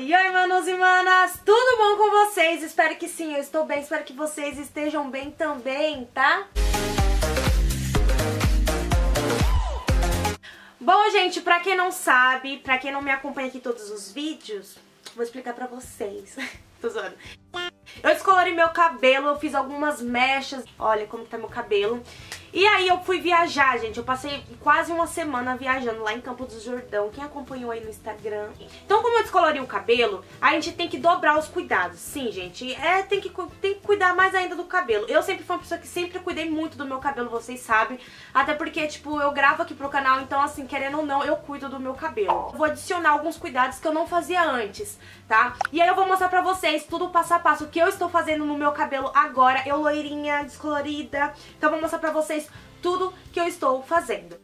E aí, manos e manas, tudo bom com vocês? Espero que sim, eu estou bem, espero que vocês estejam bem também, tá? Bom, gente, pra quem não sabe, pra quem não me acompanha aqui todos os vídeos, vou explicar pra vocês. Tô zoando. Eu descolori meu cabelo, eu fiz algumas mechas, olha como tá meu cabelo. E aí eu fui viajar, gente, eu passei quase uma semana viajando lá em Campos do Jordão, quem acompanhou aí no Instagram. Então, como eu descolori o cabelo, a gente tem que dobrar os cuidados. Sim, gente, tem que cuidar mais ainda do cabelo. Eu sempre fui uma pessoa que sempre cuidei muito do meu cabelo, vocês sabem. Até porque, tipo, eu gravo aqui pro canal, então assim, querendo ou não, eu cuido do meu cabelo. Vou adicionar alguns cuidados que eu não fazia antes, tá? E aí eu vou mostrar pra vocês tudo passo a passo, o que eu estou fazendo no meu cabelo agora, eu loirinha, descolorida. Então eu vou mostrar pra vocês tudo que eu estou fazendo.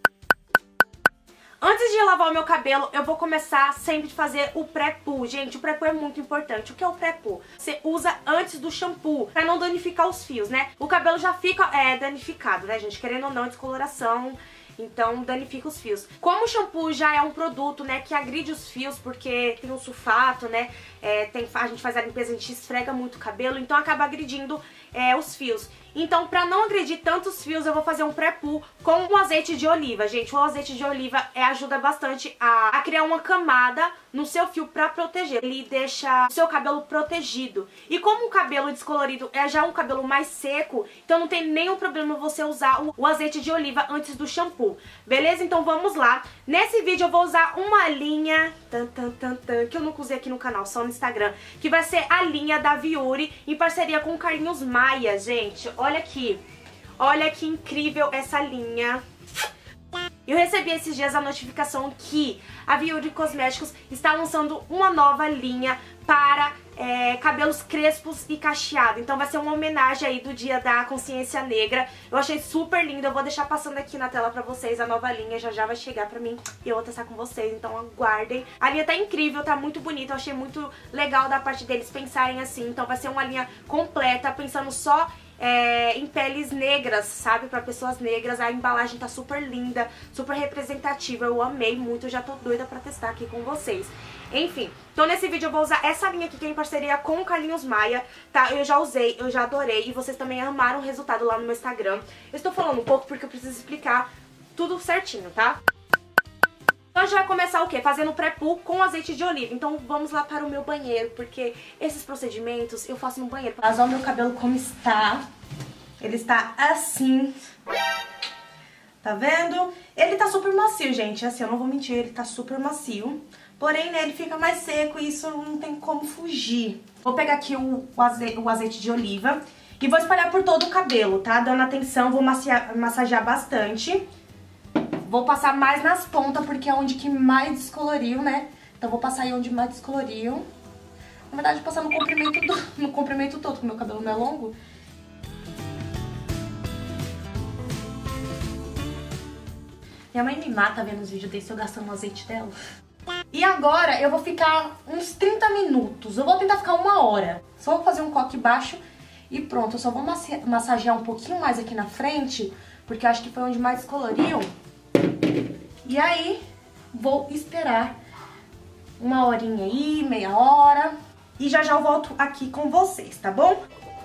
Antes de lavar o meu cabelo, eu vou começar sempre de fazer o pré-poo. Gente, o pré-poo é muito importante. O que é o pré-poo? Você usa antes do shampoo, pra não danificar os fios, né? O cabelo já fica danificado, né, gente? Querendo ou não, descoloração, então danifica os fios. Como o shampoo já é um produto, né, que agride os fios, porque tem um sulfato, né, a gente faz a limpeza, a gente esfrega muito o cabelo, então acaba agredindo os fios. Então, pra não agredir tantos fios, eu vou fazer um pré-poo com o azeite de oliva. Gente, o azeite de oliva ajuda bastante a criar uma camada no seu fio pra proteger. Ele deixa o seu cabelo protegido. E como o cabelo descolorido é já um cabelo mais seco, então não tem nenhum problema você usar o azeite de oliva antes do shampoo. Beleza? Então vamos lá. Nesse vídeo eu vou usar uma linha que eu nunca usei aqui no canal, só no Instagram, que vai ser a linha da Viuri em parceria com o Carlinhos Maia, gente. Olha aqui, olha que incrível essa linha. Eu recebi esses dias a notificação que a Viuri Cosméticos está lançando uma nova linha para cabelos crespos e cacheados. Então vai ser uma homenagem aí do Dia da Consciência Negra. Eu achei super lindo, eu vou deixar passando aqui na tela pra vocês a nova linha, já vai chegar pra mim e eu vou testar com vocês, então aguardem. A linha tá incrível, tá muito bonita, eu achei muito legal da parte deles pensarem assim. Então vai ser uma linha completa, pensando só em peles negras, sabe? Pra pessoas negras. A embalagem tá super linda, super representativa. Eu amei muito, eu já tô doida pra testar aqui com vocês. Enfim, então nesse vídeo eu vou usar essa linha aqui que é em parceria com o Carlinhos Maia, tá? Eu já usei, eu já adorei e vocês também amaram o resultado lá no meu Instagram. Eu estou falando um pouco porque eu preciso explicar tudo certinho, tá? Então a gente vai começar o quê? Fazendo o pré-poo com azeite de oliva. Então vamos lá para o meu banheiro, porque esses procedimentos eu faço no banheiro. Mas olha o meu cabelo como está. Ele está assim. Tá vendo? Ele tá super macio, gente. Assim, eu não vou mentir, ele tá super macio. Porém, né, ele fica mais seco e isso não tem como fugir. Vou pegar aqui o azeite de oliva e vou espalhar por todo o cabelo, tá? Dando atenção, vou massagear bastante. Vou passar mais nas pontas, porque é onde que mais descoloriu, né? Então vou passar aí onde mais descoloriu. Na verdade, vou passar no comprimento todo, porque meu cabelo não é longo. Minha mãe me mata vendo os vídeos desse eu gastando o azeite dela. E agora eu vou ficar uns 30 minutos. Eu vou tentar ficar 1 hora. Só vou fazer um coque baixo e pronto. Eu só vou massagear um pouquinho mais aqui na frente, porque eu acho que foi onde mais descoloriu. E aí, vou esperar 1 horinha aí, meia hora. E já eu volto aqui com vocês, tá bom?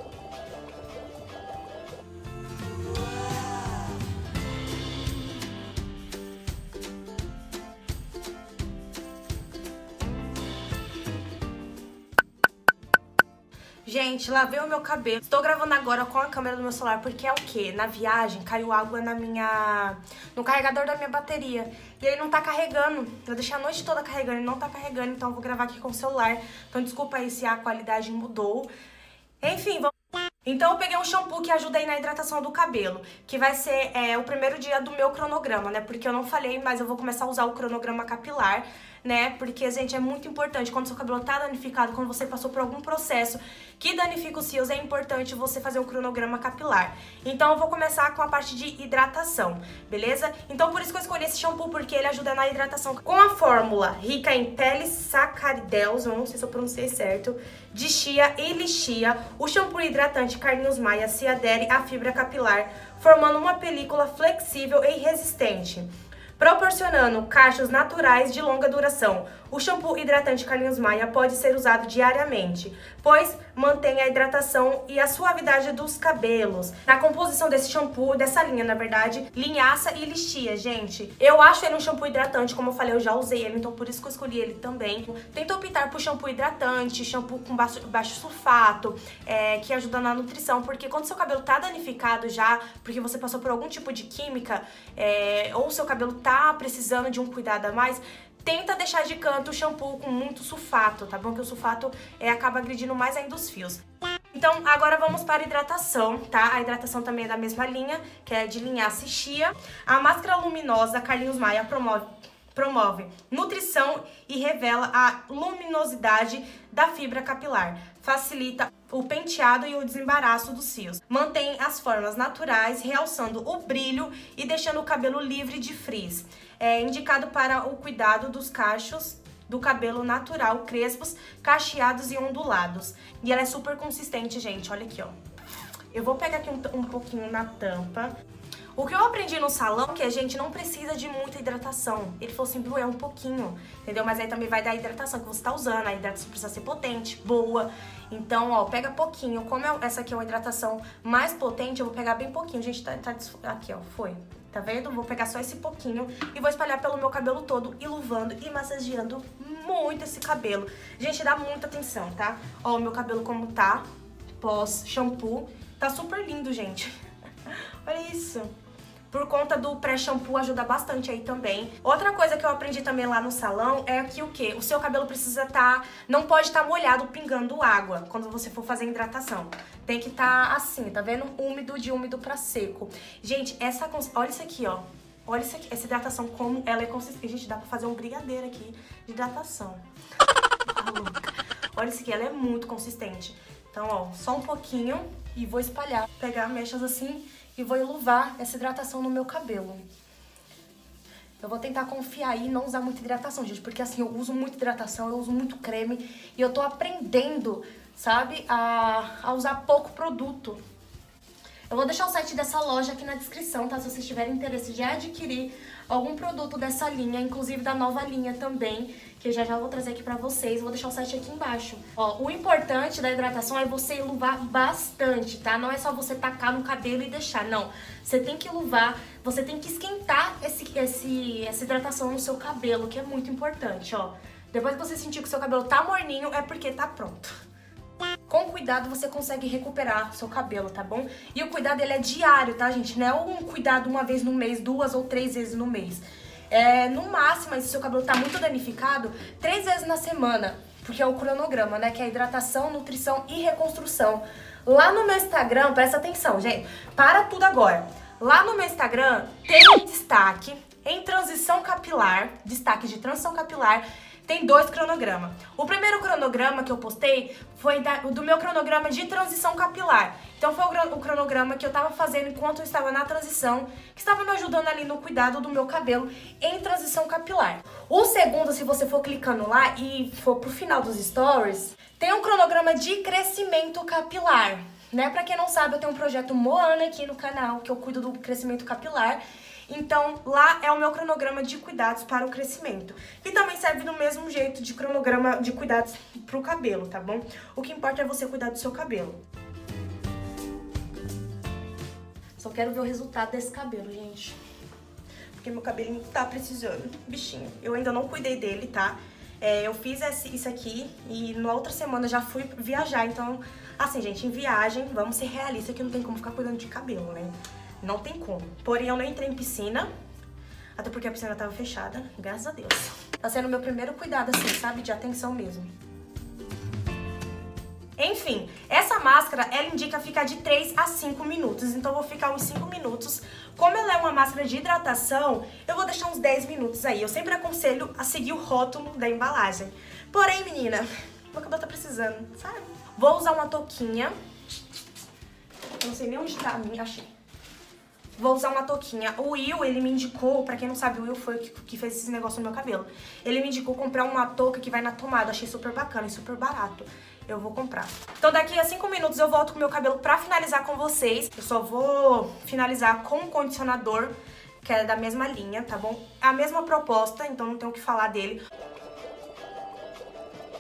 Gente, lavei o meu cabelo. Estou gravando agora com a câmera do meu celular porque é o quê? Na viagem caiu água no carregador da minha bateria. E ele não tá carregando. Eu deixei a noite toda carregando, ele não tá carregando, então eu vou gravar aqui com o celular. Então desculpa aí se a qualidade mudou. Enfim, vamos... Então eu peguei um shampoo que ajuda aí na hidratação do cabelo, que vai ser o primeiro dia do meu cronograma, né? Porque eu não falei, mas eu vou começar a usar o cronograma capilar, né? Porque, gente, é muito importante quando seu cabelo tá danificado, quando você passou por algum processo que danifica os fios, é importante você fazer um cronograma capilar. Então eu vou começar com a parte de hidratação, beleza? Então por isso que eu escolhi esse shampoo, porque ele ajuda na hidratação. Com a fórmula rica em polissacaridels, eu não sei se eu pronunciei certo, de chia e lixia, o shampoo hidratante Carlinhos Maia se adere à fibra capilar, formando uma película flexível e resistente, proporcionando cachos naturais de longa duração. O shampoo hidratante Carlinhos Maia pode ser usado diariamente, pois mantém a hidratação e a suavidade dos cabelos. Na composição desse shampoo, dessa linha, na verdade, linhaça e lixia, gente. Eu acho ele um shampoo hidratante, como eu falei, eu já usei ele, então por isso que eu escolhi ele também. Tento optar por shampoo hidratante, shampoo com baixo sulfato, que ajuda na nutrição, porque quando seu cabelo tá danificado já, porque você passou por algum tipo de química, ou seu cabelo tá precisando de um cuidado a mais, tenta deixar de canto o shampoo com muito sulfato, tá bom? Que o sulfato acaba agredindo mais ainda os fios. Então, agora vamos para a hidratação, tá? A hidratação também é da mesma linha, que é de linhaça e chia. A máscara luminosa Carlinhos Maia promove nutrição e revela a luminosidade da fibra capilar. Facilita o penteado e o desembaraço dos fios. Mantém as formas naturais, realçando o brilho e deixando o cabelo livre de frizz. É indicado para o cuidado dos cachos do cabelo natural, crespos, cacheados e ondulados. E ela é super consistente, gente. Olha aqui, ó. Eu vou pegar aqui um pouquinho na tampa. O que eu aprendi no salão é que a gente não precisa de muita hidratação. Ele falou assim, Bru, é um pouquinho, entendeu? Mas aí também vai dar a hidratação que você tá usando. A hidratação precisa ser potente, boa. Então, ó, pega pouquinho. Como essa aqui é uma hidratação mais potente, eu vou pegar bem pouquinho. Gente, aqui, ó, foi. Tá vendo? Vou pegar só esse pouquinho e vou espalhar pelo meu cabelo todo, iluvando e massageando muito esse cabelo. Gente, dá muita atenção, tá? Ó, o meu cabelo como tá, pós-shampoo. Tá super lindo, gente. Olha isso. Por conta do pré-shampoo ajuda bastante aí também. Outra coisa que eu aprendi também lá no salão é que o quê? O seu cabelo precisa não pode estar molhado, pingando água quando você for fazer hidratação. Tem que estar assim, tá vendo? Úmido, de úmido pra seco. Gente, olha isso aqui, ó. Olha isso aqui, essa hidratação, como ela é consistente. Gente, dá pra fazer um brigadeiro aqui de hidratação. Olha isso aqui, ela é muito consistente. Então, ó, só um pouquinho e vou espalhar. Pegar mechas assim e vou iluvar essa hidratação no meu cabelo. Eu vou tentar confiar aí e não usar muita hidratação, gente, porque assim, eu uso muita hidratação, eu uso muito creme e eu tô aprendendo, sabe, a usar pouco produto. Eu vou deixar o site dessa loja aqui na descrição, tá? Se vocês tiverem interesse de adquirir algum produto dessa linha, inclusive da nova linha também, que eu já vou trazer aqui pra vocês. Vou deixar o site aqui embaixo. Ó, o importante da hidratação é você iluvar bastante, tá? Não é só você tacar no cabelo e deixar, não. Você tem que iluvar, você tem que esquentar essa hidratação no seu cabelo, que é muito importante, ó. Depois que você sentir que o seu cabelo tá morninho, é porque tá pronto. Com cuidado você consegue recuperar seu cabelo, tá bom? E o cuidado ele é diário, tá, gente? Não é um cuidado uma vez no mês, 2 ou 3 vezes no mês. No máximo, se seu cabelo tá muito danificado, 3 vezes na semana, porque é o cronograma, né? Que é hidratação, nutrição e reconstrução. Lá no meu Instagram, presta atenção, gente, para tudo agora. Lá no meu Instagram tem um destaque em transição capilar, destaque de transição capilar. Tem 2 cronogramas. O primeiro cronograma que eu postei foi do meu cronograma de transição capilar. Então foi o cronograma que eu tava fazendo enquanto eu estava na transição, que estava me ajudando ali no cuidado do meu cabelo em transição capilar. O segundo, se você for clicando lá e for pro final dos stories, tem um cronograma de crescimento capilar, né? Pra quem não sabe, eu tenho um projeto Moana aqui no canal, que eu cuido do crescimento capilar. Então, lá é o meu cronograma de cuidados para o crescimento. E também serve do mesmo jeito de cronograma de cuidados pro cabelo, tá bom? O que importa é você cuidar do seu cabelo. Só quero ver o resultado desse cabelo, gente. Porque meu cabelinho tá precisando. Bichinho. Eu ainda não cuidei dele, tá? Eu fiz isso aqui e na outra semana já fui viajar. Então, assim, gente, em viagem, vamos ser realistas que não tem como ficar cuidando de cabelo, né? Não tem como. Porém, eu não entrei em piscina, até porque a piscina tava fechada, graças a Deus. Tá sendo o meu primeiro cuidado, assim, sabe? De atenção mesmo. Enfim, essa máscara, ela indica ficar de 3 a 5 minutos. Então, eu vou ficar uns 5 minutos. Como ela é uma máscara de hidratação, eu vou deixar uns 10 minutos aí. Eu sempre aconselho a seguir o rótulo da embalagem. Porém, menina, meu cabelo tá precisando, sabe? Vou usar uma touquinha. Eu não sei nem onde tá a minha, achei. Vou usar uma touquinha. O Will, ele me indicou, pra quem não sabe, o Will foi o que fez esse negócio no meu cabelo. Ele me indicou comprar uma touca que vai na tomada. Achei super bacana e super barato. Eu vou comprar. Então daqui a 5 minutos eu volto com o meu cabelo pra finalizar com vocês. Eu só vou finalizar com um condicionador, que é da mesma linha, tá bom? A mesma proposta, então não tenho o que falar dele.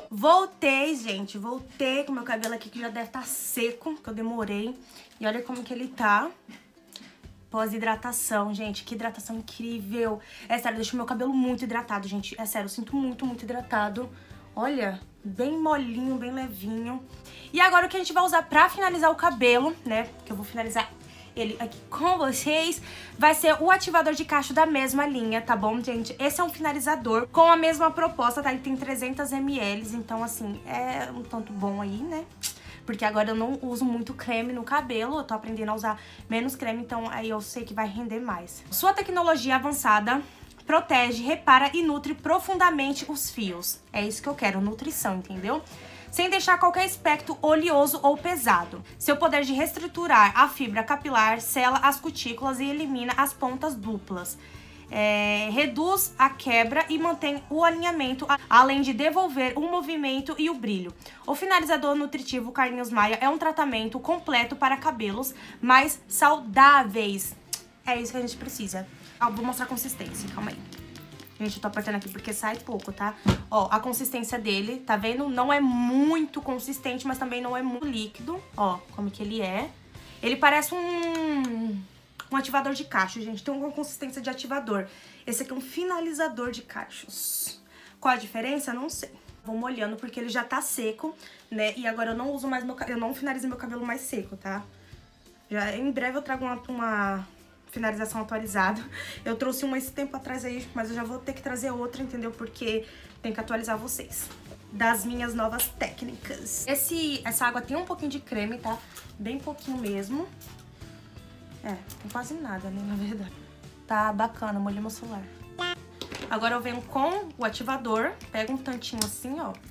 Voltei, gente, voltei com meu cabelo aqui que já deve estar seco, que eu demorei. E olha como que ele tá. Pós-hidratação, gente, que hidratação incrível. É sério, deixa o meu cabelo muito hidratado, gente. É sério, eu sinto muito, muito hidratado. Olha, bem molinho, bem levinho. E agora o que a gente vai usar pra finalizar o cabelo, né, que eu vou finalizar ele aqui com vocês, vai ser o ativador de cacho da mesma linha, tá bom, gente? Esse é um finalizador com a mesma proposta, tá? Ele tem 300 ml, então, assim, é um tanto bom aí, né? Porque agora eu não uso muito creme no cabelo, eu tô aprendendo a usar menos creme, então aí eu sei que vai render mais. Sua tecnologia avançada protege, repara e nutre profundamente os fios. É isso que eu quero, nutrição, entendeu? Sem deixar qualquer aspecto oleoso ou pesado. Seu poder de reestruturar a fibra capilar sela as cutículas e elimina as pontas duplas. Reduz a quebra e mantém o alinhamento, além de devolver o movimento e o brilho. O finalizador nutritivo Carlinhos Maia é um tratamento completo para cabelos mais saudáveis. É isso que a gente precisa. Vou mostrar a consistência, calma aí. Gente, eu tô apertando aqui porque sai pouco, tá? Ó, a consistência dele, tá vendo? Não é muito consistente, mas também não é muito líquido. Ó, como que ele é. Ele parece um ativador de cacho, gente. Tem uma consistência de ativador. Esse aqui é um finalizador de cachos. Qual a diferença? Não sei. Vou molhando porque ele já tá seco, né? E agora eu não uso mais eu não finalizo meu cabelo mais seco, tá? Já em breve eu trago uma finalização atualizada. Eu trouxe uma esse tempo atrás aí, mas eu já vou ter que trazer outra, entendeu? Porque tem que atualizar vocês das minhas novas técnicas. Essa água tem um pouquinho de creme, tá? Bem pouquinho mesmo. Tem quase nada, né, na verdade. Tá bacana, molhei meu celular. Agora eu venho com o ativador, pego um tantinho assim, ó,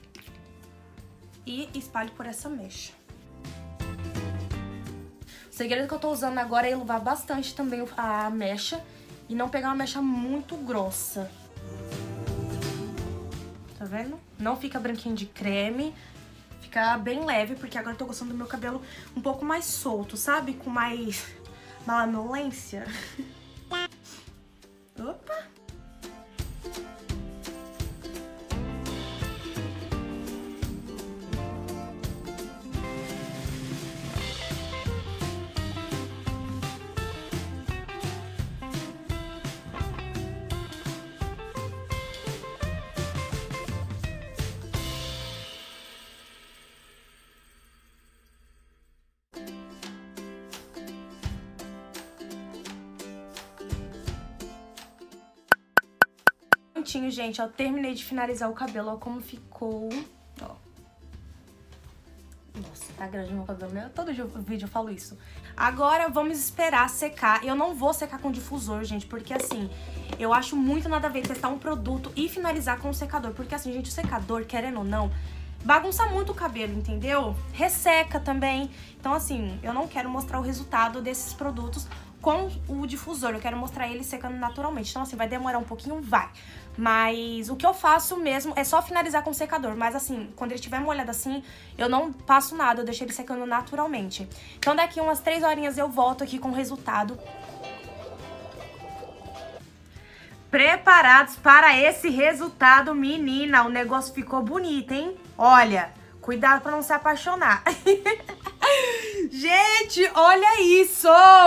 e espalho por essa mecha. O segredo que eu tô usando agora é elevar bastante também a mecha e não pegar uma mecha muito grossa. Tá vendo? Não fica branquinho de creme, fica bem leve, porque agora eu tô gostando do meu cabelo um pouco mais solto, sabe? Com mais malemolência. Opa! Gente, eu terminei de finalizar o cabelo, ó como ficou, ó. Nossa, tá grande meu cabelo, né? Todo vídeo eu falo isso. Agora vamos esperar secar. Eu não vou secar com difusor, gente, porque assim, eu acho muito nada a ver testar um produto e finalizar com o secador. Porque assim, gente, o secador, querendo ou não, bagunça muito o cabelo, entendeu? Resseca também. Então assim, eu não quero mostrar o resultado desses produtos com o difusor, eu quero mostrar ele secando naturalmente. Então assim, vai demorar um pouquinho? Vai. Mas o que eu faço mesmo é só finalizar com o secador. Mas assim, quando ele estiver molhado assim, eu não passo nada, eu deixo ele secando naturalmente. Então daqui umas 3 horinhas eu volto aqui com o resultado. Preparados para esse resultado, menina? O negócio ficou bonito, hein? Olha, cuidado para não se apaixonar. Gente, olha isso!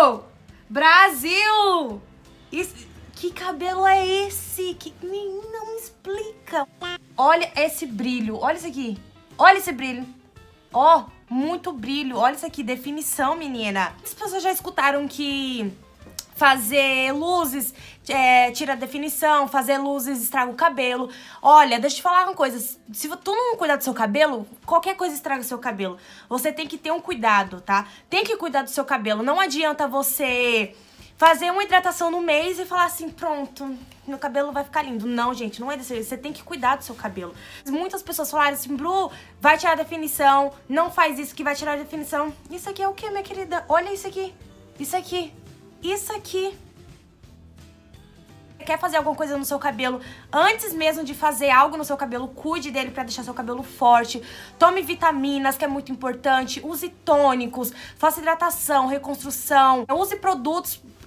Brasil! Que cabelo é esse? Menina, me explica. Olha esse brilho, olha isso aqui. Olha esse brilho. Ó, muito brilho. Olha isso aqui, definição, menina. As pessoas já escutaram que fazer luzes tira a definição, fazer luzes estraga o cabelo. Olha, deixa eu te falar uma coisa. Se tu não cuidar do seu cabelo, qualquer coisa estraga o seu cabelo. Você tem que ter um cuidado, tá? Tem que cuidar do seu cabelo. Não adianta você fazer uma hidratação no mês e falar assim, pronto, meu cabelo vai ficar lindo. Não, gente, não é desse jeito. Você tem que cuidar do seu cabelo. Muitas pessoas falaram assim, Bru, vai tirar a definição, não faz isso que vai tirar a definição. Isso aqui é o que, minha querida? Olha isso aqui. Isso aqui. Isso aqui. Quer fazer alguma coisa no seu cabelo, antes mesmo de fazer algo no seu cabelo, cuide dele pra deixar seu cabelo forte. Tome vitaminas, que é muito importante. Use tônicos, faça hidratação, reconstrução. Use produtos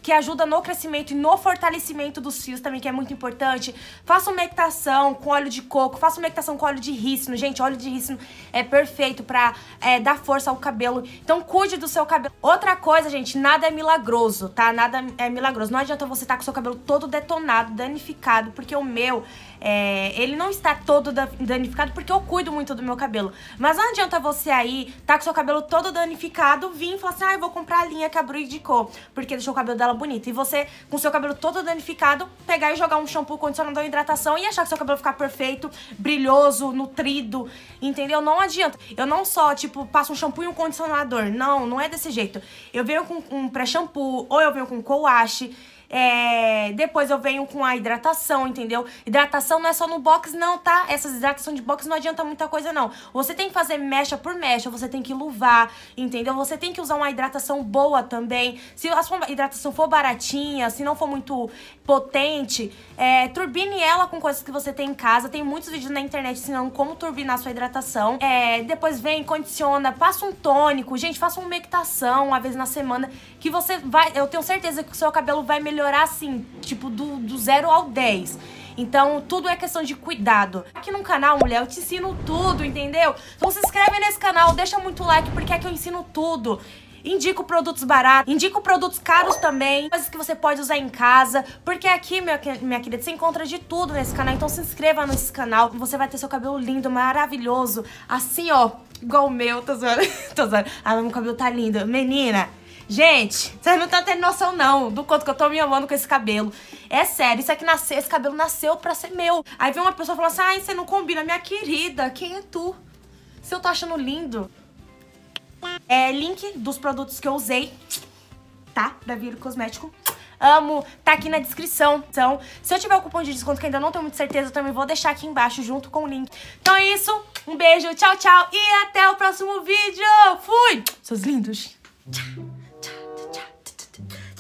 que ajuda no crescimento e no fortalecimento dos fios também, que é muito importante. Faça umectação com óleo de coco, faça umectação com óleo de rícino. Gente, óleo de rícino é perfeito pra dar força ao cabelo. Então cuide do seu cabelo. Outra coisa, gente, nada é milagroso, tá? Nada é milagroso. Não adianta você estar com o seu cabelo todo detonado, danificado, porque o meu... ele não está todo danificado porque eu cuido muito do meu cabelo. Mas não adianta você aí tá com seu cabelo todo danificado, vir e falar assim, eu vou comprar a linha que a Bru indicou, porque deixou o cabelo dela bonito. E você, com seu cabelo todo danificado, pegar e jogar um shampoo, condicionador e hidratação e achar que seu cabelo ficar perfeito, brilhoso, nutrido, entendeu? Não adianta. Eu não só, tipo, passo um shampoo e um condicionador. Não, não é desse jeito. Eu venho com um pré-shampoo, ou eu venho com co-wash. Depois eu venho com a hidratação, entendeu? Hidratação não é só no box não, tá? Essas hidratação de box não adianta muita coisa não. Você tem que fazer mecha por mecha, você tem que luvar, entendeu? Você tem que usar uma hidratação boa também. Se a sua hidratação for baratinha, se não for muito potente, turbine ela com coisas que você tem em casa. Tem muitos vídeos na internet ensinando como turbinar sua hidratação. Depois vem, condiciona, passa um tônico. Gente, faça uma umectação uma vez na semana, que você vai... Eu tenho certeza que o seu cabelo vai melhorar assim, tipo, do 0 ao 10. Então, tudo é questão de cuidado. Aqui no canal, mulher, eu te ensino tudo, entendeu? Então se inscreve nesse canal, deixa muito like, porque aqui eu ensino tudo. Indico produtos baratos, indico produtos caros também, coisas que você pode usar em casa, porque aqui, minha querida, você encontra de tudo nesse canal. Então se inscreva nesse canal, você vai ter seu cabelo lindo, maravilhoso, assim, ó, igual o meu. Tô zoando, tô zoando. Meu cabelo tá lindo. Menina, gente, vocês não estão tendo noção não do quanto que eu tô me amando com esse cabelo. É sério, isso aqui esse cabelo nasceu pra ser meu. Aí vem uma pessoa falando assim, ai, você não combina. Minha querida, quem é tu? Se eu tô achando lindo. Link dos produtos que eu usei, tá? Da Viro Cosmético. Amo, tá aqui na descrição. Então, se eu tiver o cupom de desconto, que ainda não tenho muita certeza, eu também vou deixar aqui embaixo junto com o link. Então é isso, um beijo, tchau, tchau e até o próximo vídeo. Fui! Seus lindos. Tchau.